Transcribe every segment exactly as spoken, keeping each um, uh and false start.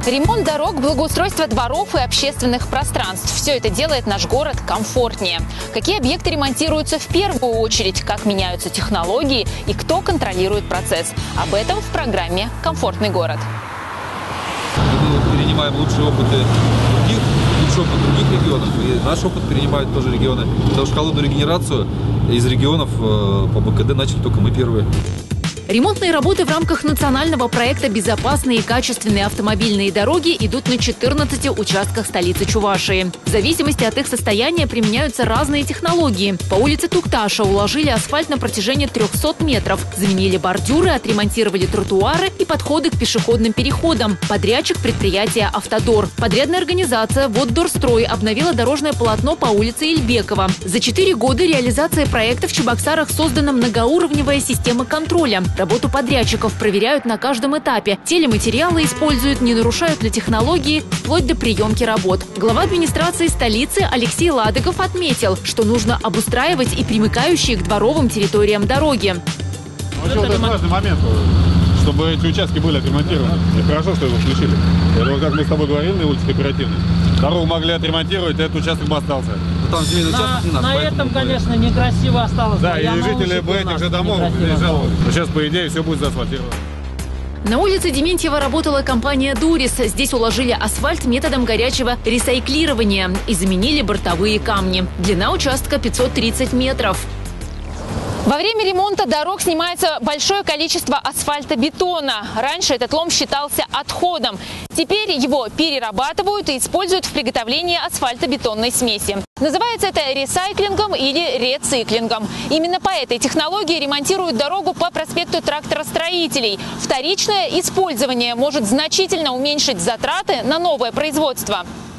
Ремонт дорог, благоустройство дворов и общественных пространств – все это делает наш город комфортнее. Какие объекты ремонтируются в первую очередь, как меняются технологии и кто контролирует процесс. Об этом в программе «Комфортный город». Мы перенимаем лучшие опыты других, лучший опыт других регионов, и наш опыт перенимают тоже регионы. Потому что холодную регенерацию из регионов по БКД начали только мы первые. Ремонтные работы в рамках национального проекта «Безопасные и качественные автомобильные дороги» идут на четырнадцати участках столицы Чувашии. В зависимости от их состояния применяются разные технологии. По улице Тукташа уложили асфальт на протяжении трёхсот метров, заменили бордюры, отремонтировали тротуары и подходы к пешеходным переходам. Подрядчик – предприятие «Автодор». Подрядная организация «Воддорстрой» обновила дорожное полотно по улице Ильбекова. За четыре года реализации проекта в Чебоксарах создана многоуровневая система контроля. Работу подрядчиков проверяют на каждом этапе. Телематериалы используют, не нарушают ли технологии, вплоть до приемки работ. Глава администрации столицы Алексей Ладыгов отметил, что нужно обустраивать и примыкающие к дворовым территориям дороги. Вообще, вот это важный момент, чтобы эти участки были отремонтированы. И хорошо, что его включили. Это вот как мы с тобой говорили на улице Кооперативной. Дорогу могли отремонтировать, этот участок бы остался. Там на на нас, этом, конечно, некрасиво осталось. Да, и жители бы этих же домов жаловались. Но сейчас, по идее, все будет заасфальтировано. На улице Дементьева работала компания «Дурис». Здесь уложили асфальт методом горячего ресайклирования и заменили бортовые камни. Длина участка пятьсот тридцать метров. Во время ремонта дорог снимается большое количество асфальтобетона. Раньше этот лом считался отходом. Теперь его перерабатывают и используют в приготовлении асфальтобетонной смеси. Называется это ресайклингом или рециклингом. Именно по этой технологии ремонтируют дорогу по проспекту Тракторостроителей. Вторичное использование может значительно уменьшить затраты на новое производство.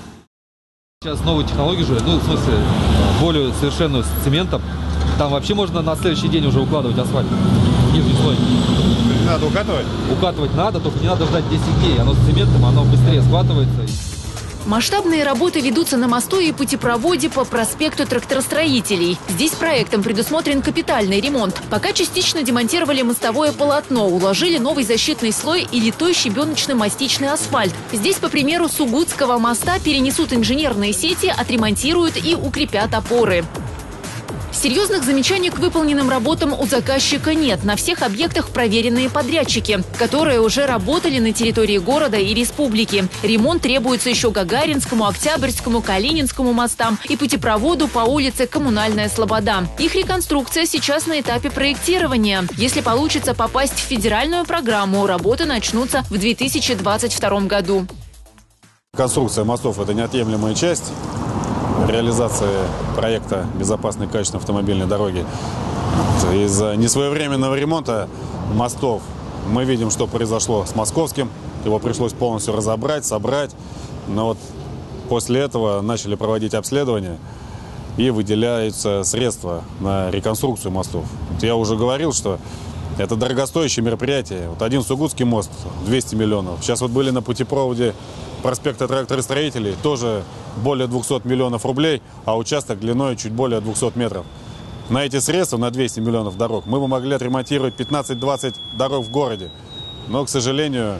Сейчас новые технологии же, ну, в смысле, более совершенную с цементом. Там вообще можно на следующий день уже укладывать асфальт, нижний слой. Не надо укатывать? Укатывать надо, только не надо ждать десять дней. Оно с цементом, оно быстрее схватывается. Масштабные работы ведутся на мосту и путепроводе по проспекту Тракторостроителей. Здесь проектом предусмотрен капитальный ремонт. Пока частично демонтировали мостовое полотно, уложили новый защитный слой и литой щебеночно-мастичный асфальт. Здесь, по примеру Сугутского моста, перенесут инженерные сети, отремонтируют и укрепят опоры. Серьезных замечаний к выполненным работам у заказчика нет. На всех объектах проверенные подрядчики, которые уже работали на территории города и республики. Ремонт требуется еще Гагаринскому, Октябрьскому, Калининскому мостам и путепроводу по улице Коммунальная Слобода. Их реконструкция сейчас на этапе проектирования. Если получится попасть в федеральную программу, работы начнутся в две тысячи двадцать втором году. Конструкция мостов – это неотъемлемая часть реализации проекта «Безопасной и качественной автомобильной дороги». Из-за несвоевременного ремонта мостов мы видим, что произошло с Московским. Его пришлось полностью разобрать, собрать. Но вот после этого начали проводить обследование и выделяются средства на реконструкцию мостов. Вот я уже говорил, что это дорогостоящее мероприятие. Вот один Сугутский мост – двести миллионов. Сейчас вот были на путепроводе проспекта Тракторостроителей, тоже более двухсот миллионов рублей, а участок длиной чуть более двухсот метров. На эти средства, на двести миллионов дорог, мы бы могли отремонтировать пятнадцать-двадцать дорог в городе. Но, к сожалению,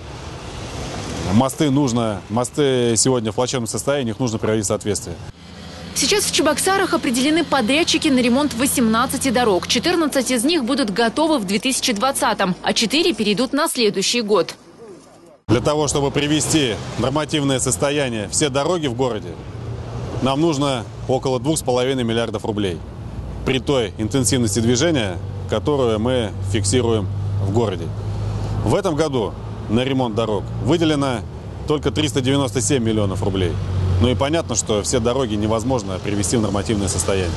мосты нужно, мосты сегодня в плачевном состоянии, их нужно приводить в соответствие. Сейчас в Чебоксарах определены подрядчики на ремонт восемнадцати дорог. четырнадцать из них будут готовы в две тысячи двадцатом, а четыре перейдут на следующий год. Для того, чтобы привести в нормативное состояние все дороги в городе, нам нужно около двух с половиной миллиардов рублей. При той интенсивности движения, которую мы фиксируем в городе. В этом году на ремонт дорог выделено только триста девяносто семь миллионов рублей. Ну и понятно, что все дороги невозможно привести в нормативное состояние.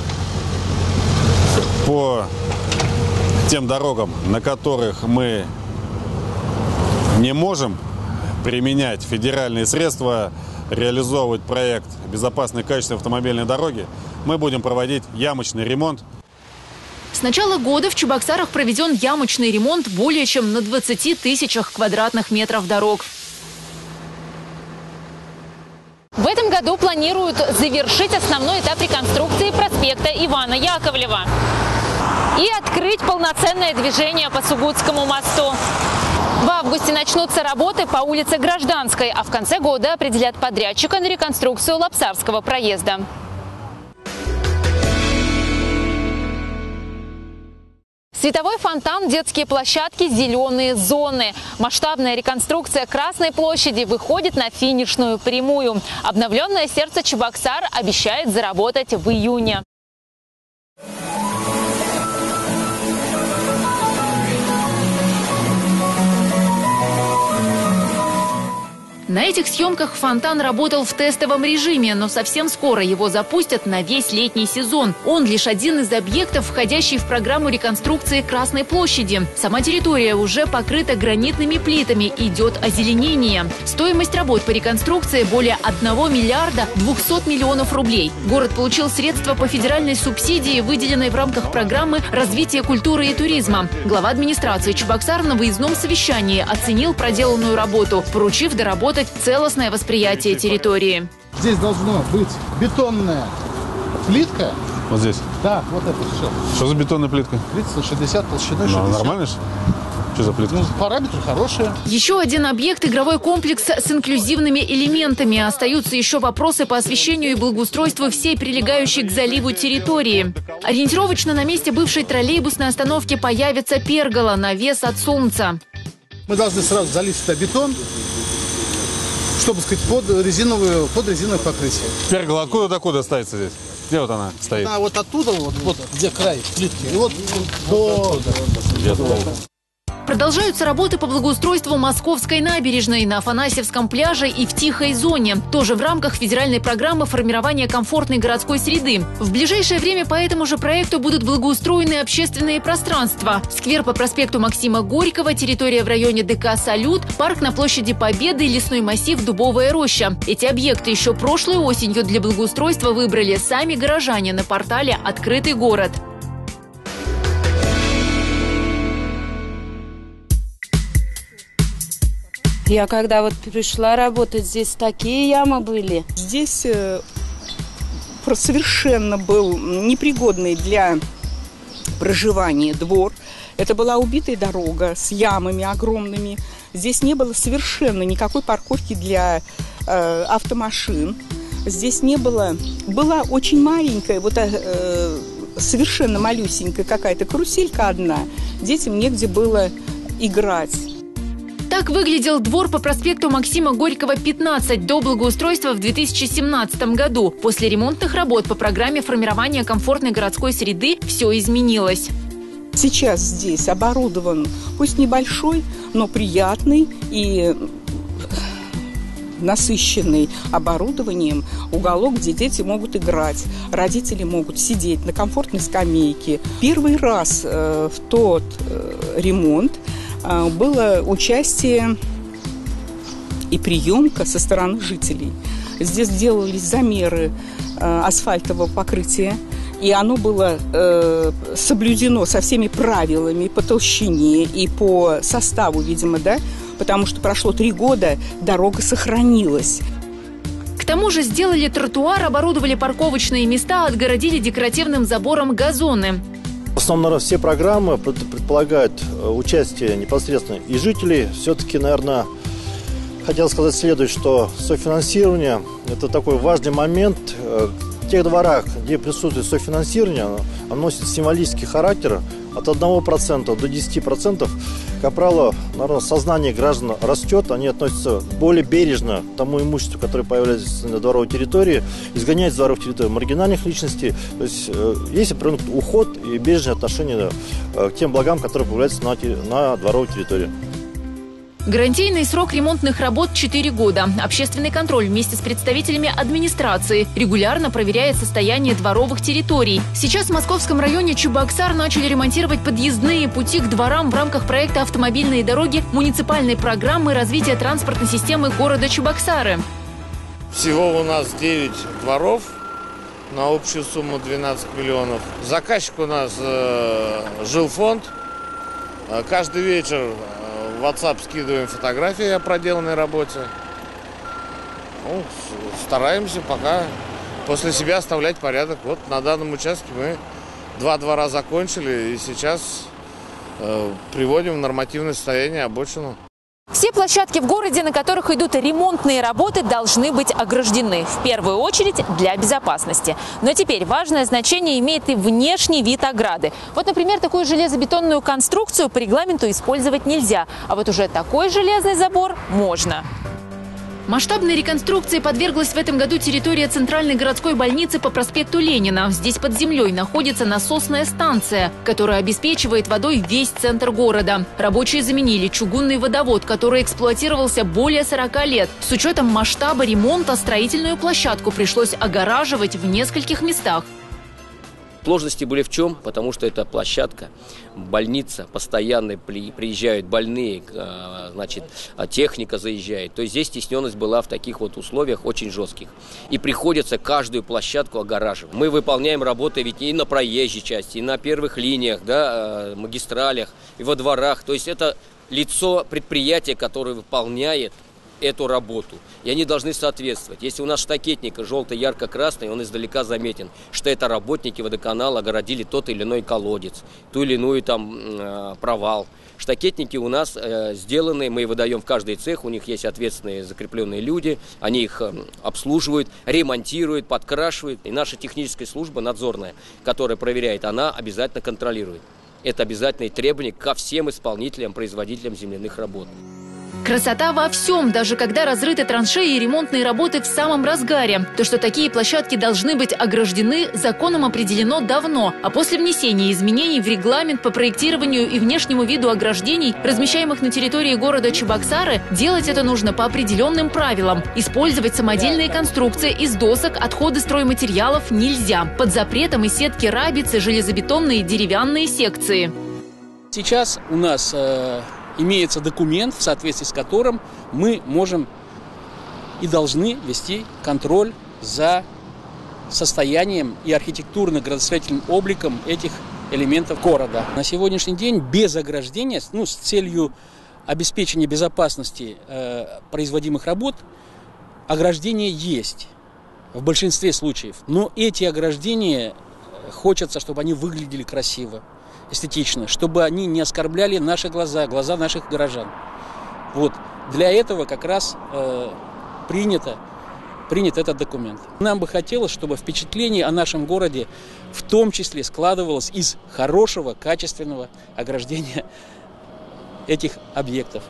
По тем дорогам, на которых мы не можем применять федеральные средства, реализовывать проект «Безопасной и качественной автомобильной дороги», мы будем проводить ямочный ремонт. С начала года в Чебоксарах проведен ямочный ремонт более чем на двадцати тысячах квадратных метров дорог. В этом году планируют завершить основной этап реконструкции проспекта Ивана Яковлева и открыть полноценное движение по Сугутскому мосту. В августе начнутся работы по улице Гражданской, а в конце года определят подрядчика на реконструкцию Лапсарского проезда. Световой фонтан, детские площадки, зеленые зоны. Масштабная реконструкция Красной площади выходит на финишную прямую. Обновленное сердце Чебоксар обещает заработать в июне. На этих съемках фонтан работал в тестовом режиме, но совсем скоро его запустят на весь летний сезон. Он лишь один из объектов, входящий в программу реконструкции Красной площади. Сама территория уже покрыта гранитными плитами, идет озеленение. Стоимость работ по реконструкции более одного миллиарда двухсот миллионов рублей. Город получил средства по федеральной субсидии, выделенной в рамках программы развития культуры и туризма. Глава администрации Чебоксар на выездном совещании оценил проделанную работу, поручив доработать целостное восприятие территории. Здесь должна быть бетонная плитка. Вот здесь? Да, вот это все. Что за бетонная плитка? тридцать на шестьдесят, толщиной шестьдесят. Ну, нормально же? Что за плитка? Ну, параметры хорошие. Еще один объект – игровой комплекс с инклюзивными элементами. Остаются еще вопросы по освещению и благоустройству всей прилегающей к заливу территории. Ориентировочно на месте бывшей троллейбусной остановки появится пергола, навес от солнца. Мы должны сразу залить сюда бетон, чтобы, сказать, под резиновое, под резиновое покрытие. Пергола откуда-докуда ставится здесь? Где вот она стоит? Она вот оттуда, вот, вот где край плитки, и вот до... Продолжаются работы по благоустройству Московской набережной, на Афанасьевском пляже и в Тихой зоне. Тоже в рамках федеральной программы формирования комфортной городской среды. В ближайшее время по этому же проекту будут благоустроены общественные пространства. Сквер по проспекту Максима Горького, территория в районе ДК «Салют», парк на площади Победы, лесной массив Дубовая роща. Эти объекты еще прошлой осенью для благоустройства выбрали сами горожане на портале «Открытый город». Я когда вот пришла работать, здесь такие ямы были. Здесь э, совершенно был непригодный для проживания двор. Это была убитая дорога с ямами огромными. Здесь не было совершенно никакой парковки для э, автомашин. Здесь не было... Была очень маленькая, вот э, совершенно малюсенькая какая-то каруселька одна. Детям негде было играть. Так выглядел двор по проспекту Максима Горького, пятнадцать, до благоустройства в две тысячи семнадцатом году. После ремонтных работ по программе формирования комфортной городской среды все изменилось. Сейчас здесь оборудован, пусть небольшой, но приятный и насыщенный оборудованием уголок, где дети могут играть, родители могут сидеть на комфортной скамейке. Первый раз э, в тот э, ремонт было участие и приемка со стороны жителей. Здесь делались замеры э, асфальтового покрытия, и оно было э, соблюдено со всеми правилами по толщине и по составу, видимо, да, потому что прошло три года, дорога сохранилась. К тому же сделали тротуар, оборудовали парковочные места, отгородили декоративным забором газоны. В основном, наверное, все программы предполагают участие непосредственно и жителей. Все-таки, наверное, хотел сказать следующее, что софинансирование – это такой важный момент. В тех дворах, где присутствует софинансирование, оно носит символический характер. От одного процента до десяти процентов, как правило, наверное, сознание граждан растет, они относятся более бережно к тому имуществу, которое появляется на дворовой территории, изгоняют с дворовой территории маргинальных личностей. То есть есть определенный уход и бережное отношение к тем благам, которые появляются на, на дворовой территории. Гарантийный срок ремонтных работ – четыре года. Общественный контроль вместе с представителями администрации регулярно проверяет состояние дворовых территорий. Сейчас в московском районе Чебоксар начали ремонтировать подъездные пути к дворам в рамках проекта «Автомобильные дороги» муниципальной программы развития транспортной системы города Чебоксары. Всего у нас девять дворов на общую сумму двенадцать миллионов. Заказчик у нас э, жилфонд. Каждый вечер в WhatsApp скидываем фотографии о проделанной работе. Ну, стараемся пока после себя оставлять порядок. Вот на данном участке мы два двора закончили и сейчас э, приводим в нормативное состояние обочину. Все площадки в городе, на которых идут ремонтные работы, должны быть ограждены. В первую очередь для безопасности. Но теперь важное значение имеет и внешний вид ограды. Вот, например, такую железобетонную конструкцию по регламенту использовать нельзя. А вот уже такой железный забор можно. Масштабной реконструкции подверглась в этом году территория Центральной городской больницы по проспекту Ленина. Здесь под землей находится насосная станция, которая обеспечивает водой весь центр города. Рабочие заменили чугунный водовод, который эксплуатировался более сорока лет. С учетом масштаба ремонта строительную площадку пришлось огораживать в нескольких местах. Сложности были в чем? Потому что это площадка, больница, постоянно приезжают больные, значит, техника заезжает. То есть здесь стесненность была в таких вот условиях очень жестких. И приходится каждую площадку огораживать. Мы выполняем работы ведь и на проезжей части, и на первых линиях, да, магистралях, и во дворах. То есть это лицо предприятия, которое выполняет эту работу. И они должны соответствовать. Если у нас штакетник желтый, ярко-красный, он издалека заметен, что это работники водоканала огородили тот или иной колодец, ту или иную там э, провал. Штакетники у нас э, сделаны, мы выдаем в каждый цех, у них есть ответственные закрепленные люди, они их э, обслуживают, ремонтируют, подкрашивают. И наша техническая служба надзорная, которая проверяет, она обязательно контролирует. Это обязательные требования ко всем исполнителям, производителям земляных работ. Красота во всем, даже когда разрыты траншеи и ремонтные работы в самом разгаре. То, что такие площадки должны быть ограждены, законом определено давно. А после внесения изменений в регламент по проектированию и внешнему виду ограждений, размещаемых на территории города Чебоксары, делать это нужно по определенным правилам. Использовать самодельные конструкции из досок, отходы стройматериалов нельзя. Под запретом и сетки рабицы, железобетонные деревянные секции. Сейчас у нас э, имеется документ, в соответствии с которым мы можем и должны вести контроль за состоянием и архитектурно-градостроительным обликом этих элементов города. На сегодняшний день без ограждения, ну, с целью обеспечения безопасности э, производимых работ, ограждение есть в большинстве случаев. Но эти ограждения хочется, чтобы они выглядели красиво, эстетично, чтобы они не оскорбляли наши глаза, глаза наших горожан. Вот. Для этого как раз э, принято, принят этот документ. Нам бы хотелось, чтобы впечатление о нашем городе в том числе складывалось из хорошего, качественного ограждения этих объектов.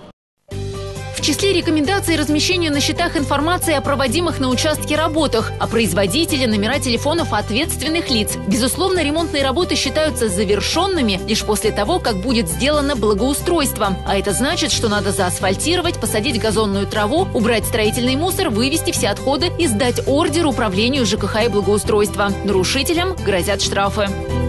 В числе рекомендаций размещение на счетах информации о проводимых на участке работах, о производителе, номера телефонов ответственных лиц. Безусловно, ремонтные работы считаются завершенными лишь после того, как будет сделано благоустройство. А это значит, что надо заасфальтировать, посадить газонную траву, убрать строительный мусор, вывести все отходы и сдать ордер управлению ЖКХ и благоустройства. Нарушителям грозят штрафы.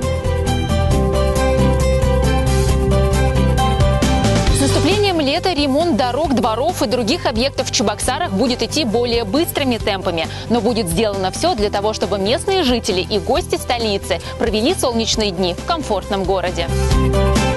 С наступлением лета ремонт дорог, дворов и других объектов в Чебоксарах будет идти более быстрыми темпами. Но будет сделано все для того, чтобы местные жители и гости столицы провели солнечные дни в комфортном городе.